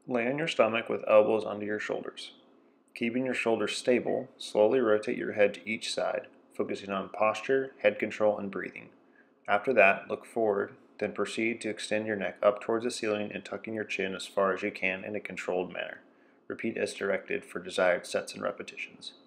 Lay on your stomach with elbows under your shoulders. Keeping your shoulders stable, slowly rotate your head to each side, focusing on posture, head control, and breathing. After that, look forward, then proceed to extend your neck up towards the ceiling and tucking your chin as far as you can in a controlled manner. Repeat as directed for desired sets and repetitions.